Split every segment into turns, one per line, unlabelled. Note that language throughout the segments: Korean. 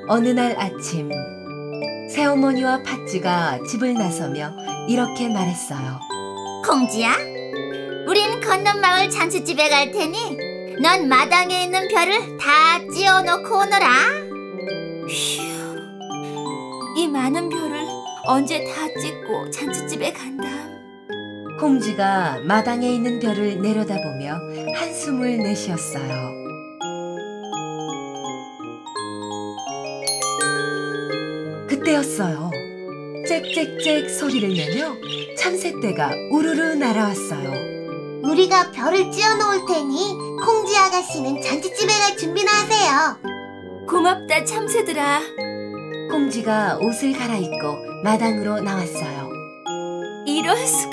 어느 날 아침, 새어머니와 팥쥐가 집을 나서며 이렇게 말했어요.
콩쥐야, 우린 건넌 마을 잔치집에 갈 테니 넌 마당에 있는 별을 다 찧어놓고 오너라. 휴, 이 많은 별을 언제 다 찍고 잔치집에 간다.
콩쥐가 마당에 있는 별을 내려다보며 한숨을 내쉬었어요. 그때였어요. 짹짹짹 소리를 내며 참새떼가 우르르 날아왔어요.
우리가 별을 찧어놓을 테니 콩쥐 아가씨는 잔치집에 갈 준비나 하세요.
고맙다 참새들아.
콩쥐가 옷을 갈아입고 마당으로 나왔어요.
이럴 수가.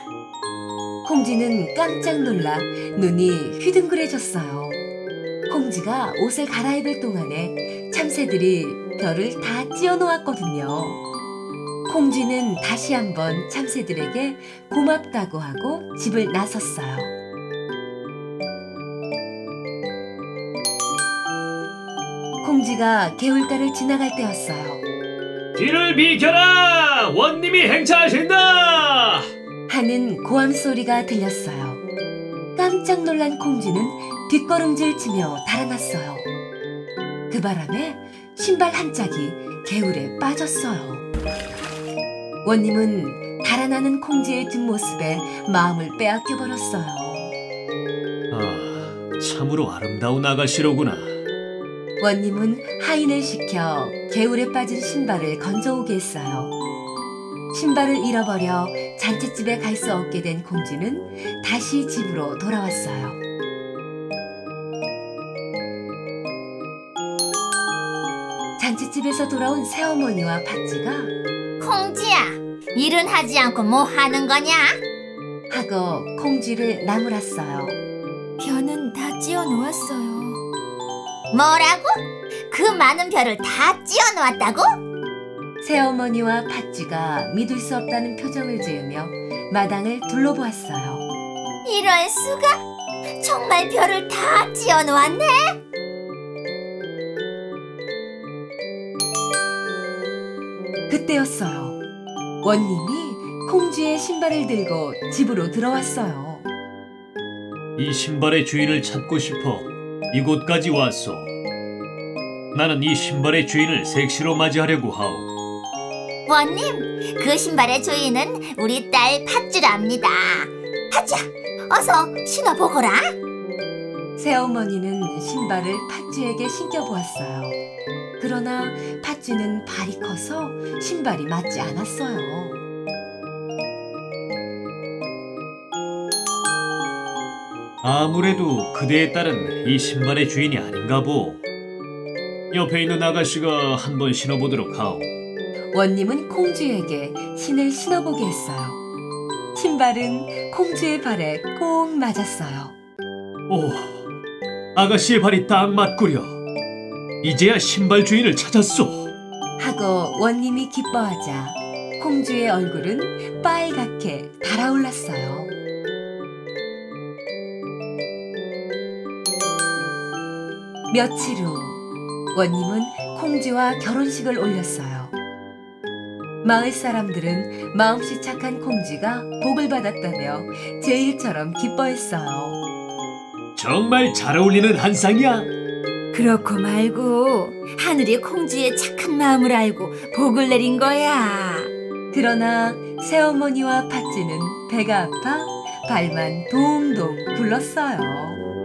콩쥐는 깜짝 놀라 눈이 휘둥그레졌어요. 콩쥐가 옷을 갈아입을 동안에 참새들이 별을 다 찧어놓았거든요. 콩쥐는 다시 한번 참새들에게 고맙다고 하고 집을 나섰어요. 콩쥐가 개울가를 지나갈 때였어요.
뒤를 비켜라! 원님이 행차하신다!
하는 고함 소리가 들렸어요. 깜짝 놀란 콩쥐는 뒷걸음질 치며 달아났어요. 그 바람에 신발 한 짝이 개울에 빠졌어요. 원님은 달아나는 콩쥐의 뒷모습에 마음을 빼앗겨버렸어요.
아, 참으로 아름다운 아가씨로구나.
원님은 하인을 시켜 개울에 빠진 신발을 건져오게 했어요. 신발을 잃어버려 잔치집에 갈 수 없게 된 콩쥐는 다시 집으로 돌아왔어요. 잔치집에서 돌아온 새어머니와 팥쥐가
콩쥐야, 일은 하지 않고 뭐 하는 거냐?
하고 콩쥐를 나무랐어요.
별은 다 찧어놓았어요. 뭐라고? 그 많은 별을 다 찧어놓았다고?
새어머니와 팥쥐가 믿을 수 없다는 표정을 지으며 마당을 둘러보았어요.
이럴 수가? 정말 별을 다 찧어놓았네?
그때였어요. 원님이 콩쥐의 신발을 들고 집으로 들어왔어요.
이 신발의 주인을 찾고 싶어 이곳까지 왔소. 나는 이 신발의 주인을 색시로 맞이하려고 하오.
원님, 그 신발의 주인은 우리 딸 팥쥐랍니다. 팥쥐야, 어서 신어보거라.
새어머니는 신발을 팥쥐에게 신겨보았어요. 그러나 팥쥐는 발이 커서 신발이 맞지 않았어요.
아무래도 그대의 딸은 이 신발의 주인이 아닌가 보. 옆에 있는 아가씨가 한번 신어보도록 하오.
원님은 콩쥐에게 신을 신어보게 했어요. 신발은 콩쥐의 발에 꼭 맞았어요.
오, 아가씨의 발이 딱 맞구려. 이제야 신발 주인을 찾았소.
하고 원님이 기뻐하자 콩쥐의 얼굴은 빨갛게 달아올랐어요. 며칠 후 원님은 콩쥐와 결혼식을 올렸어요. 마을 사람들은 마음씨 착한 콩쥐가 복을 받았다며 제일처럼 기뻐했어요.
정말 잘 어울리는 한상이야.
그렇고 말고 하늘이 콩쥐의 착한 마음을 알고 복을 내린 거야.
그러나 새어머니와 팥쥐는 배가 아파 발만 동동 굴렀어요.